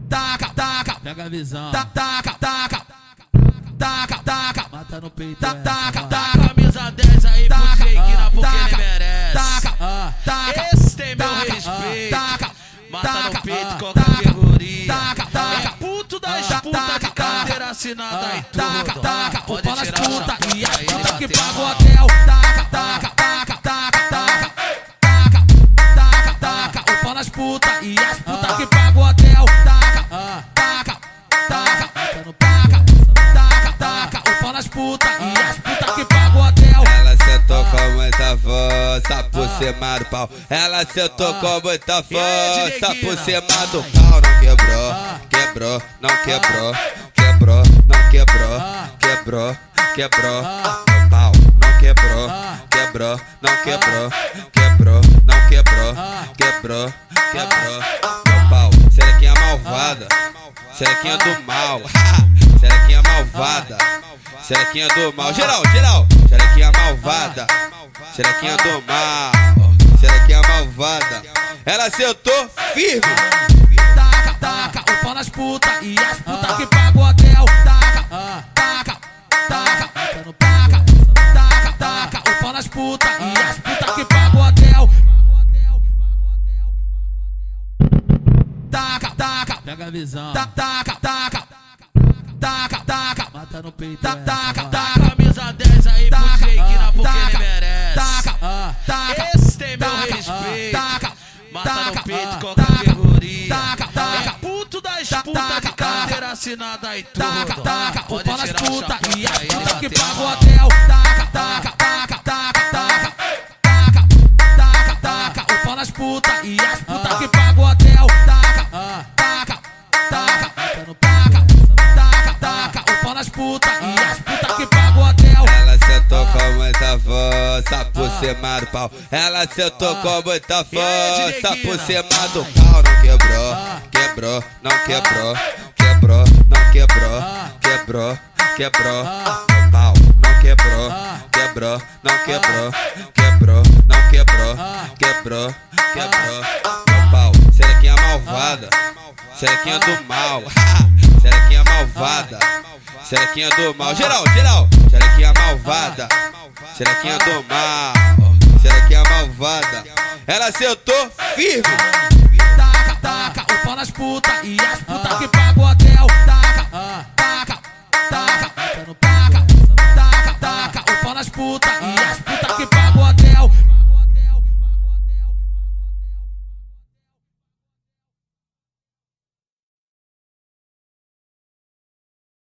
taca, taca, Pega a visão. taca, taca, taca, taca, Mata no peito. taca, Taca. taca, Camisa 10 aí pro taca, Jequina porque ele taca, merece. taca, taca, Esse tem meu taca, respeito. taca, Mata no taca, peito com a taca, categoria. taca, taca, É puto das taca, putas de taca, carteira assinada e taca, tudo. taca, Pode o pau nas tirar o putas chapéu e as pra ele putas que bater pagam o mal. hotel. Taca, taca, taca, taca, taca, taca, taca, taca, o pau nas putas e as putas que pagam o hotel. Taca, taca, taca, taca, taca, taca, o pau nas putas e as putas que pagam o hotel. Ela sentou com muita força por cima do pau. Ela sentou com muita força por cima do pau. Não quebrou, quebrou, não quebrou, quebrou, não quebrou, quebrou, quebrou. No pau, não quebrou, quebrou, não quebrou, quebrou, não quebrou, quebrou, quebrou. No pau, serequinha malvada, serequinha do mal, serequinha malvada. Xerequinha do mal, geral, geral. Xerequinha malvada, xerequinha do mal, xerequinha malvada. Ela sentou firme. Taca, taca, o pau nas putas e as putas que pagam o hotel. Taca, taca, taca, taca, taca, taca, o pau nas putas e as putas que pagam o hotel. Taca, taca, Pega a visão. taca, taca, taca, taca, Mata no peito. taca, taca, Camisa 10 aí pro taca, Jequina porque ele taca, merece. taca, taca, Esse tem meu taca, respeito. taca, Mata no taca, peito com a taca, categoria. taca, taca, É puto das taca, putas de taca, carteira assinada e taca, tudo. taca, o Pode pau nas tirar o putas chapéu e as pra ele putas que bater pagam o mal. hotel. Taca, taca, taca, taca, taca, taca, taca, taca, o pau nas putas e as putas que pagam o hotel. Taca, taca, taca, taca, taca, taca, o pau nas putas e as putas que pagam o hotel. Ela sentou com muita força por cima do pau. Ela sentou com muita força por cima do pau. Não quebrou, quebrou, não quebrou, quebrou, não quebrou, quebrou, quebrou. No pau, não quebrou, quebrou, não quebrou, quebrou, não quebrou, quebrou, quebrou. No pau, xerequinha malvada, xerequinha do mal, xerequinha malvada. Xerequinha do mal, geral, geral. Xerequinha malvada, xerequinha do mal, xerequinha malvada. Ela sentou firme. Taca, taca, o pau nas putas e as putas que pagam o hotel. Taca, taca, taca, taca, taca, taca, o pau nas putas e as putas